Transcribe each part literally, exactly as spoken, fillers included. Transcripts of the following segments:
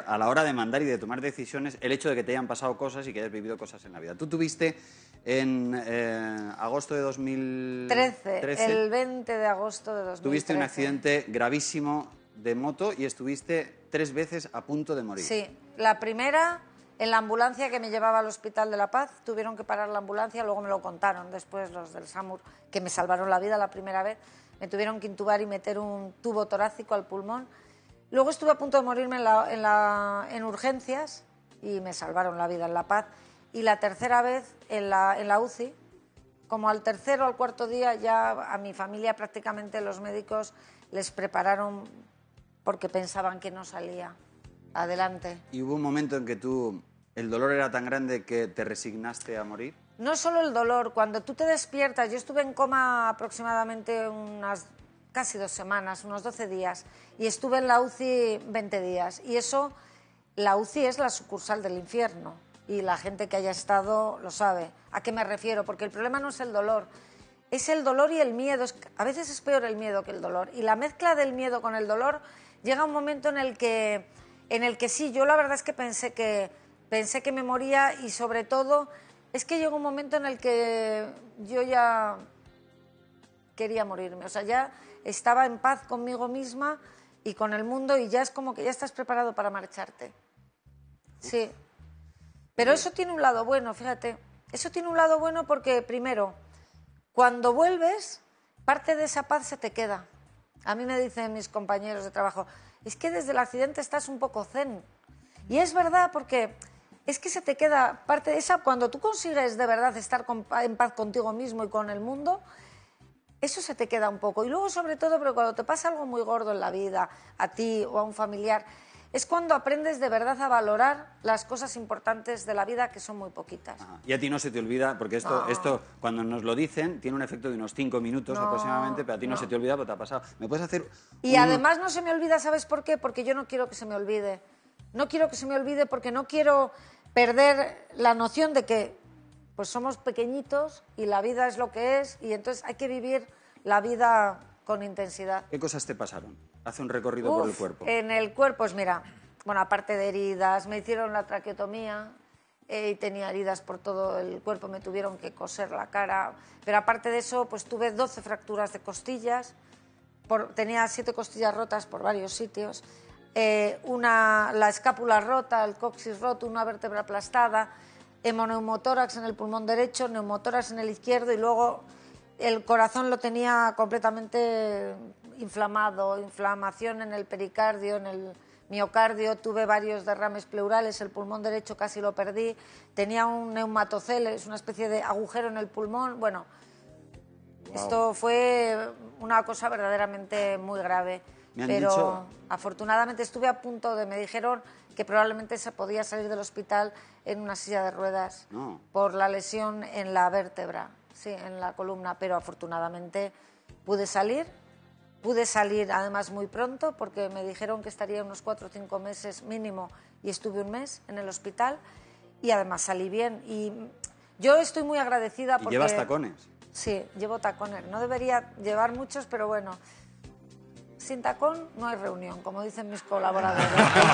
a la hora de mandar y de tomar decisiones el hecho de que te hayan pasado cosas y que hayas vivido cosas en la vida. Tú tuviste en eh, agosto de dos mil trece, el veinte de agosto de dos mil trece. Tuviste un accidente gravísimo de moto y estuviste tres veces a punto de morir. Sí, la primera en la ambulancia que me llevaba al Hospital de la Paz, tuvieron que parar la ambulancia, luego me lo contaron después los del SAMUR, que me salvaron la vida la primera vez, me tuvieron que intubar y meter un tubo torácico al pulmón. Luego estuve a punto de morirme en, la, en, la, en urgencias y me salvaron la vida en La Paz. Y la tercera vez en la, en la U C I, como al tercero o al cuarto día ya a mi familia prácticamente los médicos les prepararon porque pensaban que no salía adelante. ¿Y hubo un momento en que tú, el dolor era tan grande que te resignaste a morir? No solo el dolor, cuando tú te despiertas, yo estuve en coma aproximadamente unas casi dos semanas, unos doce días, y estuve en la U C I veinte días. Y eso, la U C I es la sucursal del infierno, y la gente que haya estado lo sabe. ¿A qué me refiero? Porque el problema no es el dolor, es el dolor y el miedo. A veces es peor el miedo que el dolor. Y la mezcla del miedo con el dolor llega un momento en el que, en el que sí, yo la verdad es que pensé que, pensé que me moría y sobre todo es que llegó un momento en el que yo ya quería morirme. O sea, ya estaba en paz conmigo misma y con el mundo y ya es como que ya estás preparado para marcharte. Sí. Pero eso tiene un lado bueno, fíjate. Eso tiene un lado bueno porque, primero, cuando vuelves, parte de esa paz se te queda. A mí me dicen mis compañeros de trabajo, es que desde el accidente estás un poco zen. Y es verdad, porque es que se te queda parte de esa... Cuando tú consigues de verdad estar con, en paz contigo mismo y con el mundo, eso se te queda un poco. Y luego, sobre todo, pero cuando te pasa algo muy gordo en la vida, a ti o a un familiar, es cuando aprendes de verdad a valorar las cosas importantes de la vida, que son muy poquitas. Ajá. Y a ti no se te olvida, porque esto, No. esto cuando nos lo dicen, tiene un efecto de unos cinco minutos No, aproximadamente, pero a ti no, no. se te olvida porque te ha pasado. ¿Me puedes hacer Y un... además no se me olvida, ¿sabes por qué? Porque yo no quiero que se me olvide. No quiero que se me olvide porque no quiero perder la noción de que pues somos pequeñitos y la vida es lo que es y entonces hay que vivir la vida con intensidad. ¿Qué cosas te pasaron? Hace un recorrido Uf, por el cuerpo. En el cuerpo, pues mira, bueno, aparte de heridas, me hicieron la traqueotomía eh, y tenía heridas por todo el cuerpo, me tuvieron que coser la cara, pero aparte de eso, pues tuve doce fracturas de costillas, por, tenía siete costillas rotas por varios sitios, eh, una, la escápula rota, el coxis roto, una vértebra aplastada, hemoneumotórax en el pulmón derecho, neumotórax en el izquierdo y luego el corazón lo tenía completamente inflamado, inflamación en el pericardio, en el miocardio, tuve varios derrames pleurales, el pulmón derecho casi lo perdí, tenía un neumatoceles, una especie de agujero en el pulmón, bueno, wow. Esto fue una cosa verdaderamente muy grave, pero dicho... afortunadamente estuve a punto de, me dijeron que probablemente se podía salir del hospital en una silla de ruedas no. por la lesión en la vértebra, sí, en la columna, pero afortunadamente pude salir. Pude salir además muy pronto porque me dijeron que estaría unos cuatro o cinco meses mínimo y estuve un mes en el hospital y además salí bien. Y yo estoy muy agradecida porque... ¿Y llevas tacones? Sí, llevo tacones. No debería llevar muchos, pero bueno, sin tacón no hay reunión, como dicen mis colaboradores.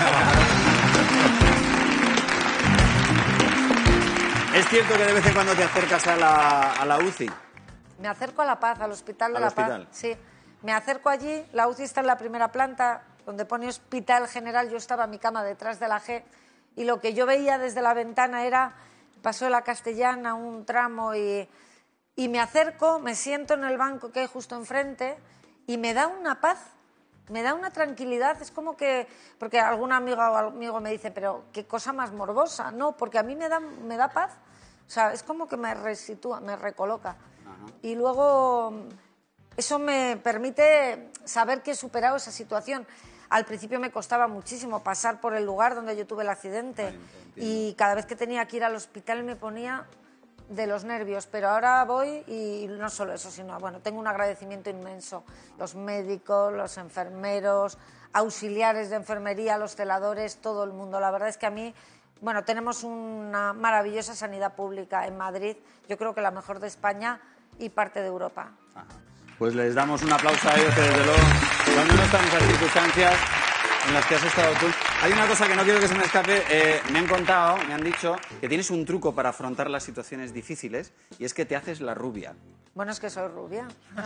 ¿Es cierto que de vez en cuando te acercas a la, a la U C I? Me acerco a La Paz, al Hospital de ¿Al La hospital? Paz. Sí. Me acerco allí, la U C I está en la primera planta, donde pone Hospital General, yo estaba en mi cama detrás de la G, y lo que yo veía desde la ventana era, pasó de la Castellana un tramo, y, y me acerco, me siento en el banco que hay justo enfrente, y me da una paz, me da una tranquilidad, es como que, porque algún amigo o amigo me dice, pero qué cosa más morbosa, no, porque a mí me da, me da paz, o sea, es como que me resitúa, me recoloca. Ajá. Y luego... Eso me permite saber que he superado esa situación. Al principio me costaba muchísimo pasar por el lugar donde yo tuve el accidente. Ay, y cada vez que tenía que ir al hospital me ponía de los nervios, pero ahora voy y no solo eso, sino, bueno, tengo un agradecimiento inmenso. Los médicos, los enfermeros, auxiliares de enfermería, los celadores, todo el mundo. La verdad es que a mí, bueno, tenemos una maravillosa sanidad pública en Madrid, yo creo que la mejor de España y parte de Europa. Ajá. Pues les damos un aplauso a ellos, que desde luego, cuando no están en esas circunstancias, en las que has estado tú. Hay una cosa que no quiero que se me escape. Eh, me han contado, me han dicho que tienes un truco para afrontar las situaciones difíciles y es que te haces la rubia. Bueno, es que soy rubia.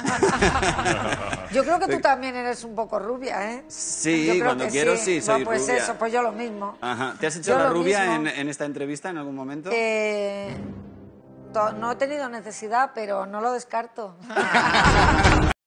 Yo creo que tú también eres un poco rubia, ¿eh? Sí, yo creo cuando que quiero sí, sí, soy bueno, pues rubia. eso, pues yo lo mismo. Ajá. ¿Te has hecho Yo la lo rubia en, mismo. en esta entrevista en algún momento? Eh, to- no he tenido necesidad, pero no lo descarto.